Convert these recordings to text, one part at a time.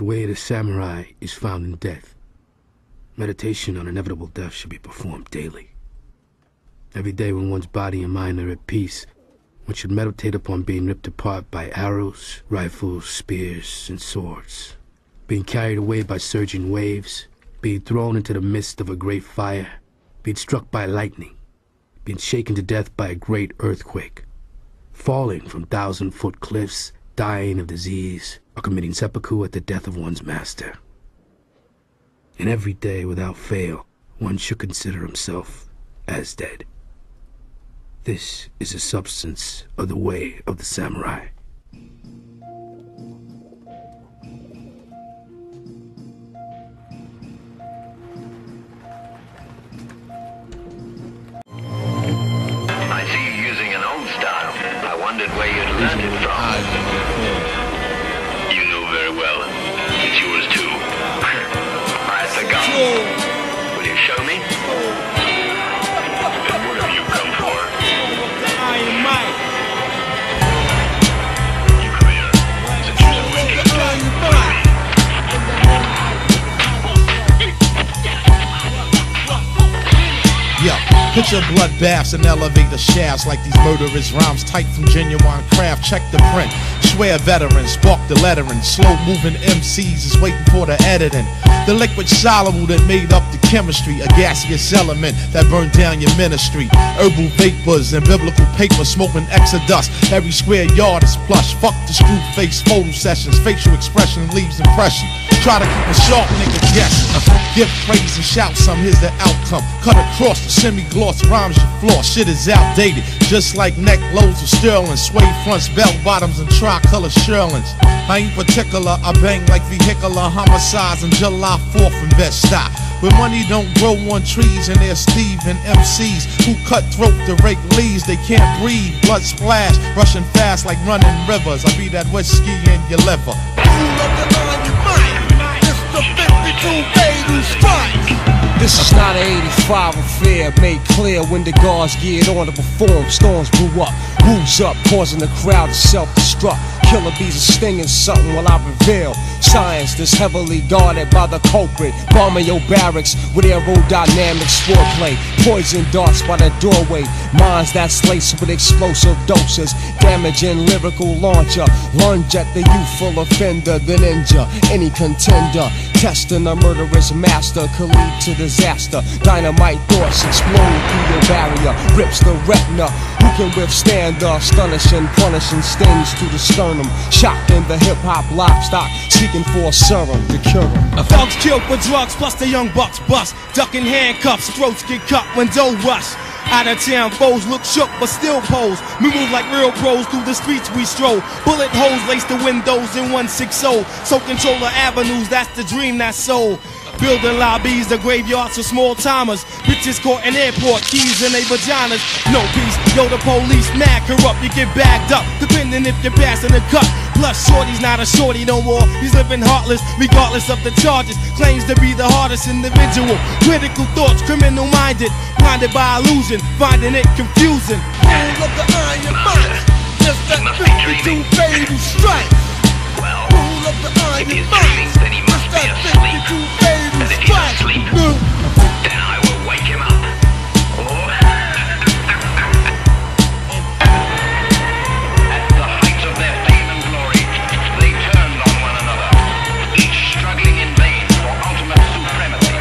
The way of the samurai is found in death. Meditation on inevitable death should be performed daily. Every day when one's body and mind are at peace, one should meditate upon being ripped apart by arrows, rifles, spears, and swords, being carried away by surging waves, being thrown into the midst of a great fire, being struck by lightning, being shaken to death by a great earthquake, falling from 1,000-foot cliffs, dying of disease, or committing seppuku at the death of one's master. And every day, without fail, one should consider himself as dead. This is the substance of the way of the samurai. I see you using an old style. I wondered where you'd learned it from. You know very well. It's yours too. Alright, the gun. Will you show me? And what have you come for? Iron Mike. You come here. Since you're so interested. Yo, picture bloodbaths and elevator shafts like these murderous rhymes tight from genuine craft. Check the print. Swear veterans, spark the lettering. Slow moving MCs is waiting for the editing. The liquid soluble that made up the chemistry, a gaseous element that burned down your ministry. Herbal vapors and biblical paper, smoking exodus. Every square yard is plush. Fuck the screw face photo sessions. Facial expression leaves impression. Try to keep a sharp nigga guessing. Give praise and shout some, here's the outcome. Cut across the semi-gloss rhymes you floss. Shit is outdated, just like neck loads of sterling. Suede fronts, bell bottoms, and tricolor shearlings. I ain't particular, I bang like vehicular homicides on July 4th in Bed-Stuy. Where money don't grow on trees and there's Steve and MCs who cut throat to rake leaves. They can't breathe, blood splash, rushing fast like running rivers. I be that whiskey in your liver. This is not an 85 affair, made clear when the guards geared on to perform. Storms blew up, roofs up, causing the crowd to self-destruct. Killer bees are stinging something while I reveal science that's heavily guarded by the culprit. Bombing your barracks with aerodynamics foreplay. Poison darts by the doorway. Minds that's laced with explosive doses. Damaging lyrical launcher. Lunge at the youthful offender, then injure any contender. Testing a murderous master could lead to disaster. Dynamite thoughts explode through your barrier. Rips the retina. Who can withstand the astonishing, punishing stings to the sternum? Shocked in the hip-hop livestock, seeking for a serum to cure them. Thugs killed for drugs, plus the young bucks bust. Ducking handcuffs, throats get cut when dough rush. Out of town foes look shook but still pose. We move like real pros through the streets we stroll. Bullet holes lace the windows in 160. So control the avenues, that's the dream that's sold. Building lobbies, the graveyards for small timers. Bitches caught in airport, keys in their vaginas. No peace, yo the police mad corrupt. You get bagged up, depending if you're passing the cut. Plus shorty's not a shorty no more. He's living heartless, regardless of the charges. Claims to be the hardest individual. Critical thoughts, criminal minded. Blinded by illusion, finding it confusing. Rule of the Iron Mike. Just that 52 fatal strike. Well, Rule of the if he's Iron Mike. dreaming, then he must be asleep. 52 fatal And if he's strike. asleep, then I will wake him up. Oh. At the height of their fame and glory, they turned on one another, each struggling in vain for ultimate supremacy.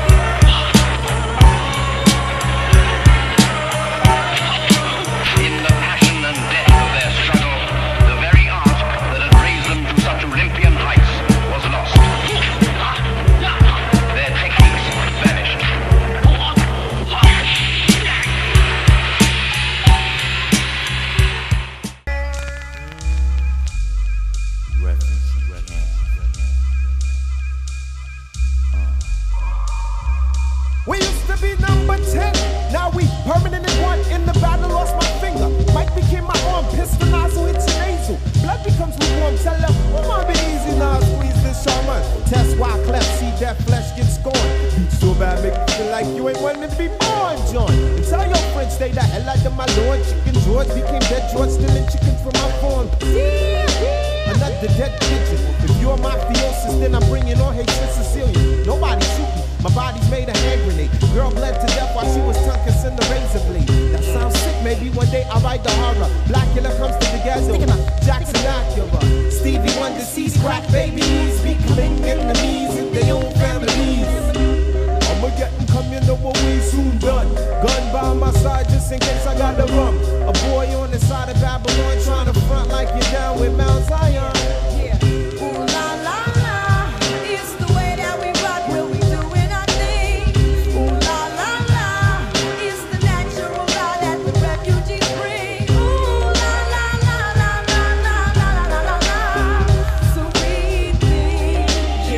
In the passion and death of their struggle, the very art that had raised them to such Olympian heights was lost. Their techniques vanished. We used to be number 10, now we permanent in one. In the battle, lost my finger. Mike became my arm, pistol nozzle hits your nasal. Blood becomes lukewarm, tell them, oh my, be easy now, squeeze this shaman. Test why cleft, see that flesh get scorned. Beat so bad, make you feel like you ain't wanting to be born, John. And tell your friends, stay the hell out of my lord. Chicken George became dead George, stealing chickens from my farm. Another dead pigeon. If you pure mafiosis, then I'm bringing on hatred Sicilian. Nobody shoot me, my body's made a hand grenade. Girl bled to death while she was tongue kissing the razor blade. That sounds sick, maybe one day I'll write the horror. Black killer comes to the ghetto, Jackson Acura. Stevie Wonder sees crack babies, becoming enemies in their own families. I'ma get them come, you know what we soon done. Gun by my side just in case I got the rum. A boy on the side of Babylon trying to front like you're down with Mount Zion. Yeah. Ooh la la la, it's the way that we rock when we doing our thing. Ooh la la la, it's the natural law that the refugees bring. Ooh la la la la la la la la la la. So we think.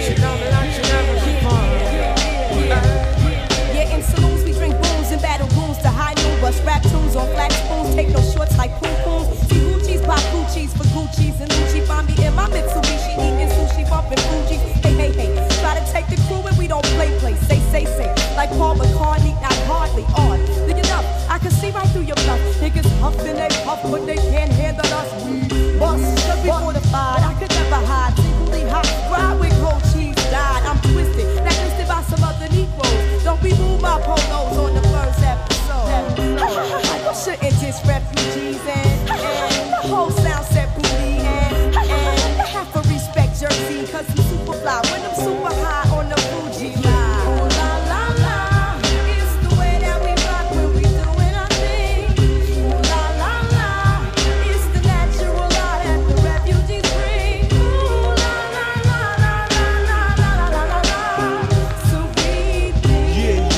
Yeah, in saloons we drink booze and battle rooms to high noon. Bust rap tunes on flat spoons, take no shorts like poom pooms. See Gucci's, pop Gucci's for Gucci's and Lucci. Find me in my Mitsubishi eating sushi, bumping Fuji. Hey, hey, hey, try to take the crew and we don't play. Say, like Paul McCartney, not hardly odd. Look it up, I can see right through your bluff. Niggas huff and they puff, but they can't handle us. We bust, cause we fortified. I could never hide, secretly hot. Ride with cold cheese, died. I'm twisted, blacklisted by some other Negroes. Don't we move my polos on the first episode. You shouldn't diss refugees and the whole sound set booty and you have to respect Jersey cause I'm super fly when I'm super high on the Fuji line. Ooh la la la, it's the way that we rock when we doing our thing. Ooh la la la, it's the natural law that the refugees bring. Ooh la la la la la la la la la la. So we think.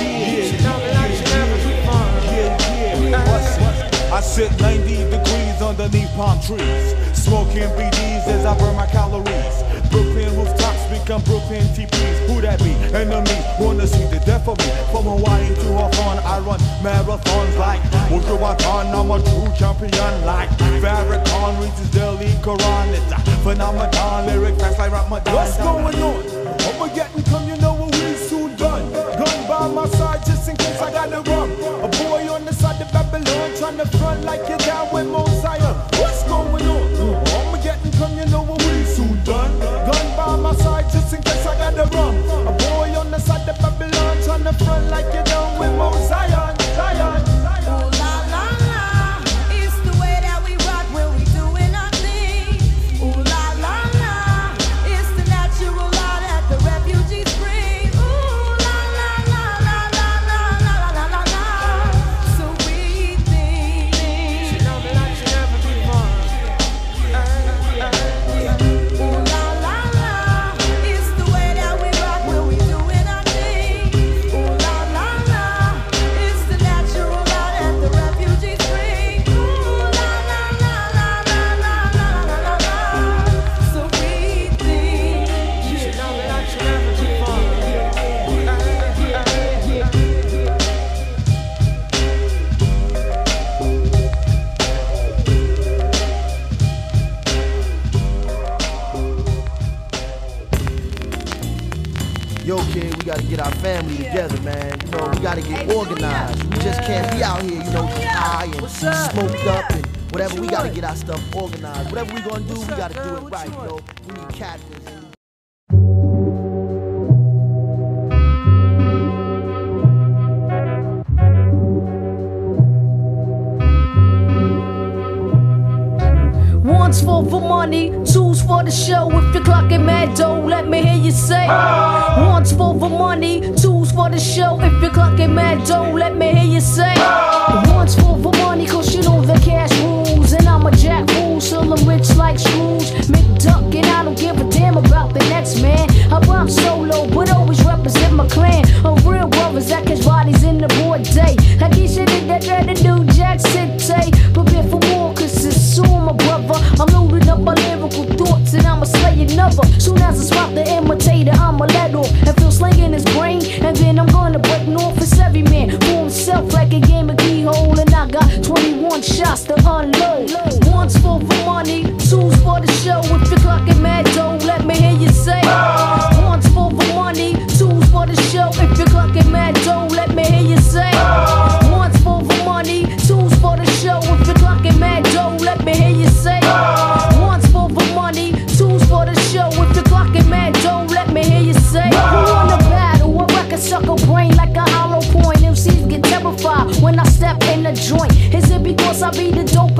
I sit 90 degrees underneath palm trees, smoking BDs as I burn my calories. Brooklyn rooftops become Brooklyn TPs. Who that be? Enemy wanna see the death of me. From Hawaii to Hawthorne, I run marathons like Ultravatan. I'm a true champion like Farrakhan reads his daily Quran. It's a phenomenon, lyric fast like Ramadan. What's going on? I'ma get and come, you know what we soon done. Gun by my side just in case I got the rum. A boy on the side of Babylon trying to front like you're down with Mount Zion. What's going on? I'ma get and come, you know what we soon done. Gun by my side just in case I got the rum. A boy on the side of Babylon trying to front like you're down with Mount Zion. Zion. Ooh la la la, it's the way that we rock when we doing our thing. Ooh la la la, it's the natural law that the refugees bring. Ooh la la la la la la la la la la. So we think. Ooh la la la, it's the way that we rock when we doing our thing. Ooh la la la, it's the natural law that the refugees bring. Ooh la la la la la la la la la. So we think. Yo, kid, we gotta get our family together, man. You know, we gotta get organized. We just can't be out here, you know, high and smoked up and whatever. We gotta get our stuff organized. Whatever we gonna do, we gotta do it right, you know. We need captains. One's for money, two's for the show. If you're clocking mad dough, let me hear you say. One's for money, two's for the show. If you're clocking mad dough, let me hear you say. One's for money, cause you know the cash rules. And I'm a jack fool, so I'm rich like Scrooge. McDuck, and I don't give a damn about the next man. I rhyme solo, but always represent my clan. A real brothers that catch bodies in the broad day. Like he should have that to do Jack City. Prepare for war, cause it's soon, my brother. I'm loading up my lyrical thoughts and I'ma slay another. Soon as I spot the imitator, I'ma let off and feel slinging his brain. And then I'm gonna break north. It's every man for himself like a game of keyhole. And I got 21 shots to unload. One's for money, two's for the show. If you're clocking mad dough, let me hear you say. One's for money, two's for the show. If you're clocking mad dough, let me hear you say. One's for money, two's for the show. If you're clocking mad dough, let me hear you say. One's for money, two's for the show. If you're clocking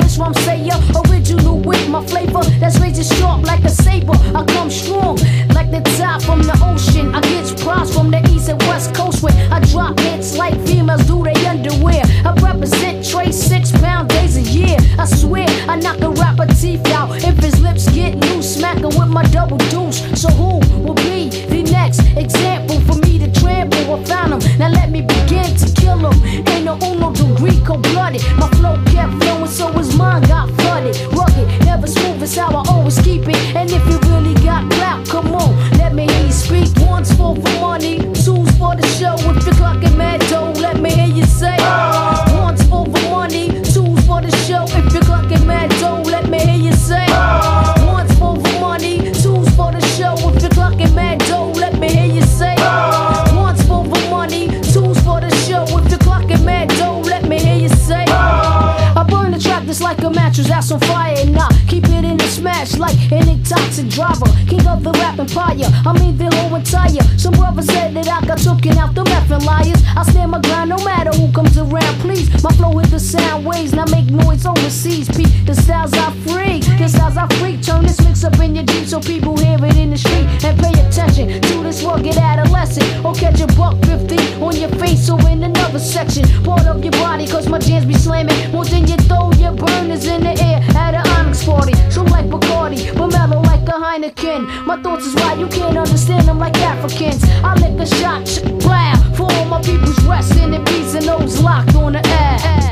fresh rum sayer, original with my flavor that's razor sharp like a saber. I come strong like the tide from the ocean. I get props from the east and west coast where I drop hits like females do their underwear. I represent Trey 6 pound days a year. I swear I knock a rapper teeth out if his lips get loose, smacking with my double deuce. So who will be the next example for me to trample? I found him, now let me begin to kill him. Ain't no uno degree, cold-blooded. My flow kept flowing, so his mind got flooded. Rugged, never smooth, it's how I always keep it. And if you really got clout, come on, let me hear you speak. One's for money, two's for the show. If you're clocking mad dough, let me hear you say. One's for money, two's for the show. If you're clocking mad dough, let me hear you say. One's for money, two's for the show. If you're clocking mad dough, let me hear you say. One's for money, two's for the show. If you're clocking mad dough, let me hear you say. I burn the trap just like a mattress that's on fire, and I keep it in the smash like an toxic driver. King of the rap empire, I mean the whole entire. Some brothers said that I got taken out the meth and liars. I stand my ground no matter who comes around, please. My flow hit the sound waves, now make noise overseas. Pete, the styles I freak, the styles I freak. Turn this mix up in your Jeep so people hear it in the street. And pay attention to this rugged adolescent. Or catch a $1.50 on your face or in another section. Part of your body, cause my jams be slamming. More than you throw your burners in the air at an Onyx party. So like Bacardi, but mellow like a Heineken. My thoughts is why you can't understand them like Africans. I lick a shot, blah, for all my people's resting in peace and those locked on the air.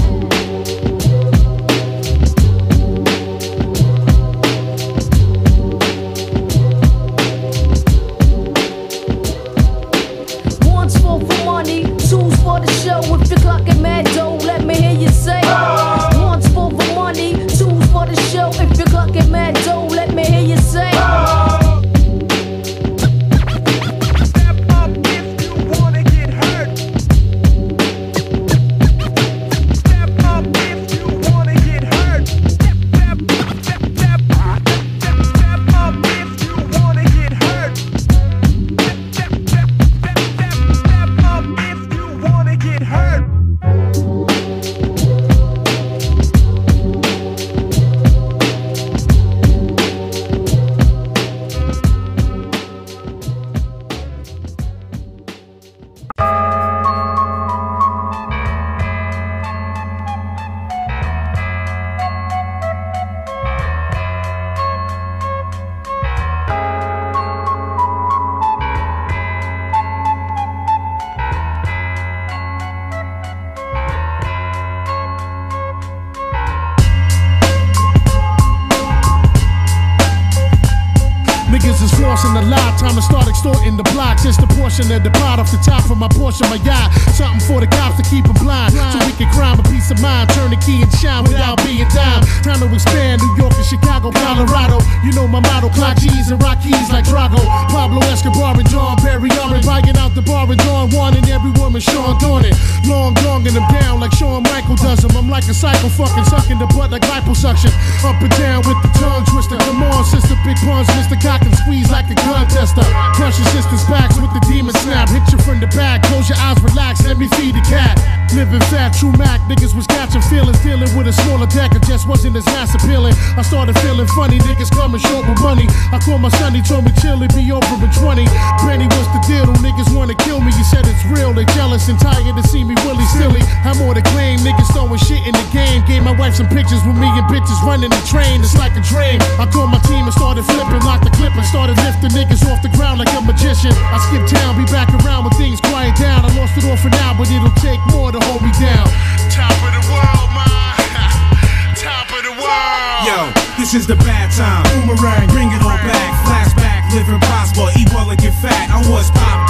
One's for money, two's for the show. If you're clocking mad dough, let me hear you say. One's for money, two's for the show. If you're clocking mad dough, let me hear you say. forcing the lie, time to start extorting the blocks. It's the portion of the pot off the top of my portion, my yacht. Something for the cops to keep them blind, so we can crime a peace of mind. Turn the key and shine without being dime. Time to expand, New York and Chicago, Colorado. You know my motto, clock G's and rock keys like Drago. Pablo Escobar and John Perry Armin, buying out the bar and Dawn Juan and every woman Sean Dornan. Long donging them down like Shawn Michael does them. I'm like a psycho fucking sucking the butt like liposuction. Up and down with the tongue twister. Come on, sister, big puns, Mr. Cock and squeeze like a contester. Crush your sister's backs with the demon snap. Hit you from the back, close your eyes, relax, let me feed the cat. Living fat, true Mac, niggas was catching feelings. Dealing with a smaller deck, it just wasn't as mass appealing. I started feeling funny, niggas coming short with money. I called my son, he told me chill, it be over in 20. Benny, what's the deal? Them niggas wanna kill me. You said it's real, they jealous and tired to see me willy silly. I'm more to claim, niggas throwing shit in the game. Gave my wife some pictures with me and bitches running the train. It's like a dream. I called my team and started flipping, locked the clip and started lifting niggas off the ground like a magician. I skip town, be back around when things quiet down. I lost it all for now, but it'll take more to hold me down. Top of the world, man. Top of the world. Yo, this is the bad time. Boomerang, bring it all back. Flashback, live and prosper, eat well and get fat. I was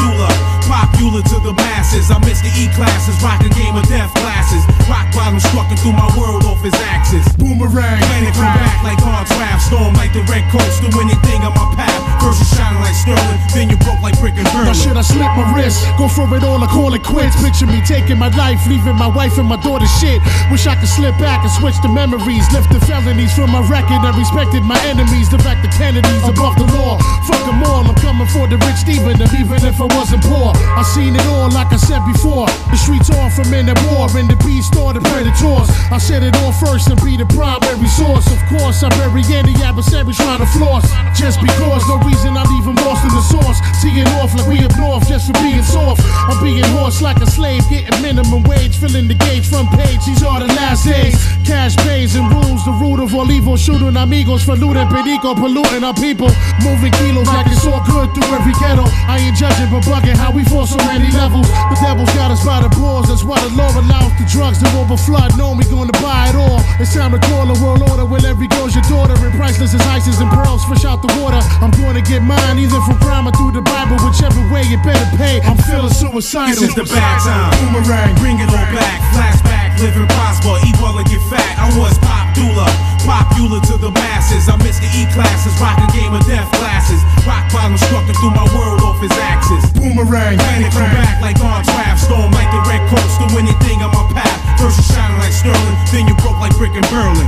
popular to the masses. I missed the E-classes, rock a game of death glasses. Rock bottom strucking through my world off his axis. Boomerang, planet come back like hard draft. Storm like the red coast, do anything on my path. First you shining like sterling, then you broke like brick and burn. Now should I slip my wrist, go for it all or call it quits? Picture me taking my life, leaving my wife and my daughter shit. Wish I could slip back and switch the memories, lift the felonies from my record and respected my enemies. Direct the Kennedys above the law. Fuck them all, I'm coming for the rich even if I wasn't poor. I seen it all like I said before. The streets off from in the war, in the beast or the predators. I said it all first and be the primary source. Of course, I bury any adversary trying to floss. Just because, no reason I'm even lost in the source. Teeing off like we up north just for being soft. I'm being horsed like a slave, getting minimum wage, filling the gauge front page. These are the last days. Cash pays and rules, the root of all evil. Shooting amigos for looting, perico, polluting our people. Moving kilos like it's all good through every ghetto. I ain't judging but bugging how we fall so many levels. The devil's got us by the balls, that's why the law allows the drugs to overflood. Know me gonna buy it all. It's time to call a world order where every girl's your daughter. And priceless as ices and pearls fresh out the water. I'm gonna get mine either from crime or through the Bible. Whichever way you better pay. I'm feeling suicidal. This is the bad time. Boomerang, bring it all back. Flashback, live and prosper, eat well and get fat. I was popular to the masses. I missed the E-classes, rockin' game of death classes. Rock bottom struck through my world off his axis. Boomerang, panic come back like on draft. Storm like the red coats, do anything on my path. First you shining like sterling, then you broke like brick and Berlin.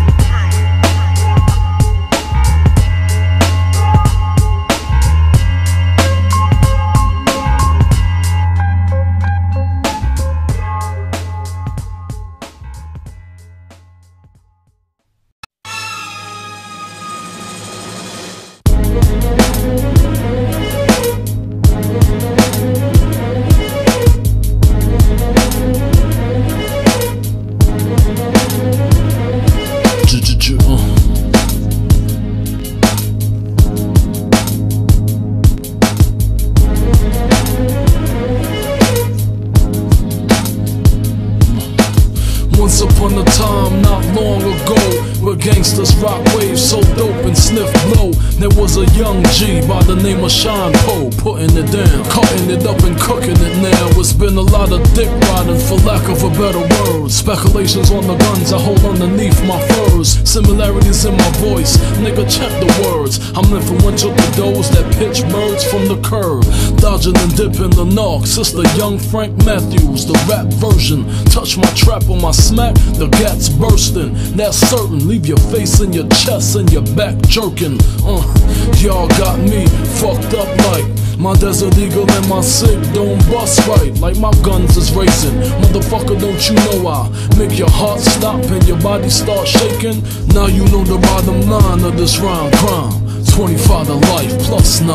Once upon a time, not long ago, where gangsters rock waves so dope and sniff blow. There was a young G by the name of Sean Poe, putting it down, cutting it up and cooking it now. It's been a lot of dick riding, for lack of a better word. Speculations on the guns I hold underneath my furs. Similarities in my voice, nigga check the words. I'm influential to those that pitch birds from the curb. Dodging and dipping the knocks, it's the young Frank Matthews, the rap version. Touch my trap on my smack, the gat's bursting. That's certain, leave your face in your chest and your back jerking. Y'all got me fucked up like my Desert Eagle and my Sig don't bust right, like my guns is racing. Motherfucker, don't you know I make your heart stop and your body start shaking? Now you know the bottom line of this rhyme crime. 25 to life plus 9.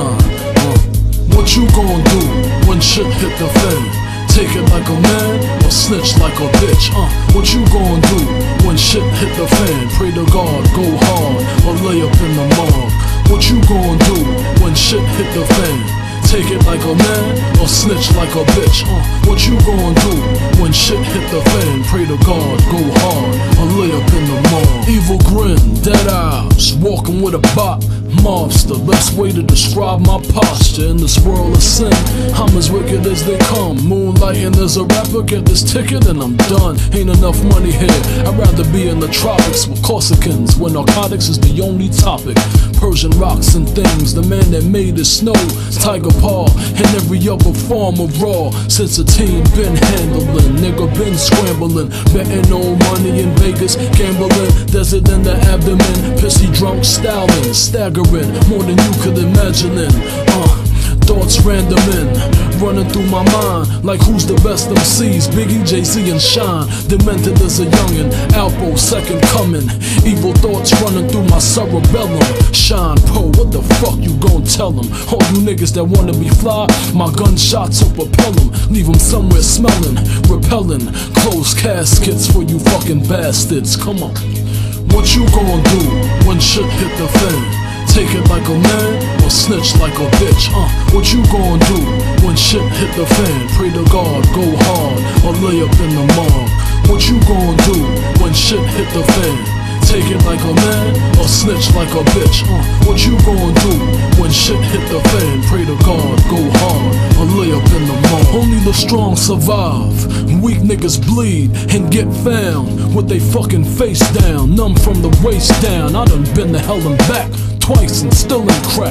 What you gon' do when shit hit the fan? Take it like a man or snitch like a bitch? What you gon' do when shit hit the fan? Pray to God, go hard or lay up in the morgue. What you gon' do when shit hit the fan? Take it like a man or snitch like a bitch? What you gon' do when shit hit the fan? Pray to God, go hard or lay up in the morgue. Evil grin, dead eyes, walking with a bop. Mobster, best way to describe my posture in this world of sin. I'm as wicked as they come. Moonlighting as a rapper, get this ticket and I'm done. Ain't enough money here. I'd rather be in the tropics with Corsicans, where narcotics is the only topic. Persian rocks and things, the man that made it snow. Tiger paw and every other form of raw. Since a teen been handling, nigga been scrambling, betting old money in Vegas, gambling, desert in the abdomen, pissy drunk styling, staggering more than you could imagine. Thoughts random in, running through my mind like who's the best MCs? Biggie, Jay-Z and Shine. Demented as a youngin', Alpo, second coming. Evil thoughts running through my cerebellum. Sean Poe, what the fuck you gon' tell them? All you niggas that wanna be fly, my gunshots will propel them. Leave them somewhere smelling, repelling. Closed caskets for you fucking bastards, come on. What you gon' do when shit hit the fan? Take it like a man or snitch like a bitch? What you gon' do when shit hit the fan? Pray to God, go hard or lay up in the morgue. What you gon' do when shit hit the fan? Take it like a man or snitch like a bitch? What you gon' do when shit hit the fan? Pray to God, go hard or lay up in the morgue. Only the strong survive, weak niggas bleed and get found with they fucking face down, numb from the waist down. I done been to hell and back twice and still in crack.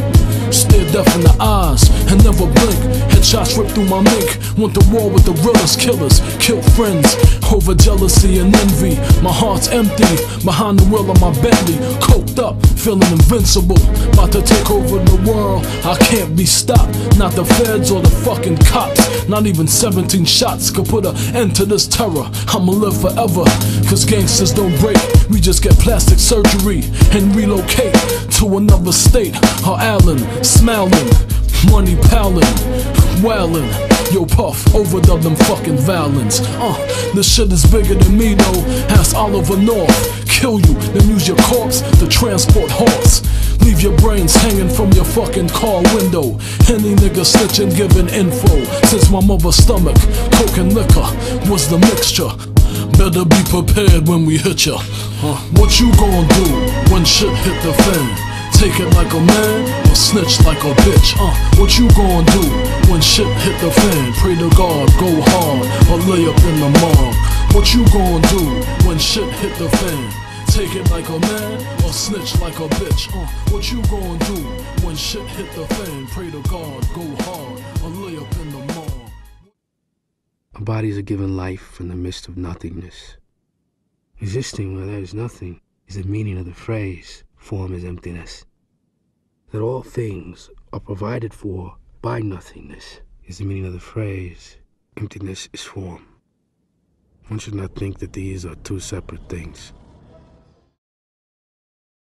Stare deaf in the eyes and never blink. Headshots ripped through my mink. Went to war with the realest killers. Killed friends over jealousy and envy. My heart's empty behind the wheel of my Bentley. Coked up, feeling invincible. About to take over the world. I can't be stopped. Not the feds or the fucking cops. Not even 17 shots could put an end to this terror. I'ma live forever, cause gangsters don't break. We just get plastic surgery and relocate to another state. Or Allen, smiling, money palin', wildin'. Yo, Puff, overdub them fucking violins. This shit is bigger than me though. Ask Oliver North. Kill you, then use your corpse to transport horse. Leave your brains hanging from your fucking car window. Any nigga snitching giving info. Since my mother's stomach, coke and liquor was the mixture. Better be prepared when we hit ya. What you gon' do when shit hit the fan? Take it like a man or snitch like a bitch? What you gon' do when shit hit the fan? Pray to God, go hard, or lay up in the morgue. What you gon' do when shit hit the fan? Take it like a man or snitch like a bitch? What you gon' do when shit hit the fan? Pray to God, go hard, or lay up in the morgue. Our bodies are given life in the midst of nothingness. Existing where there is nothing is the meaning of the phrase, form is emptiness. That all things are provided for by nothingness is the meaning of the phrase, emptiness is form. One should not think that these are two separate things.